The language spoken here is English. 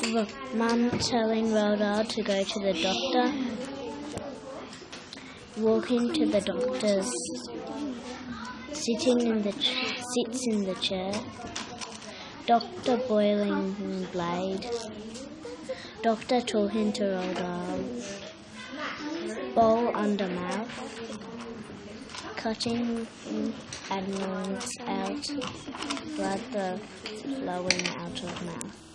Mum telling Roald Dahl to go to the doctor. Walking to the doctor's. Sits in the chair. Doctor boiling blade. Doctor talking to Roald Dahl. Bowl under mouth. Cutting animals out. Blood flowing out of mouth.